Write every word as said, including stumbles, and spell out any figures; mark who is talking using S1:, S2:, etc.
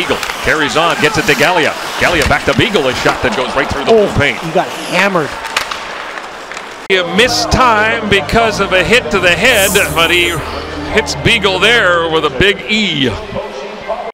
S1: Beagle carries on, gets it to Gallia. Gallia back to Beagle, a shot that goes right through the
S2: oh,
S1: blue paint.
S2: You got hammered.
S1: He missed time because of a hit to the head, but he hits Beagle there with a big E.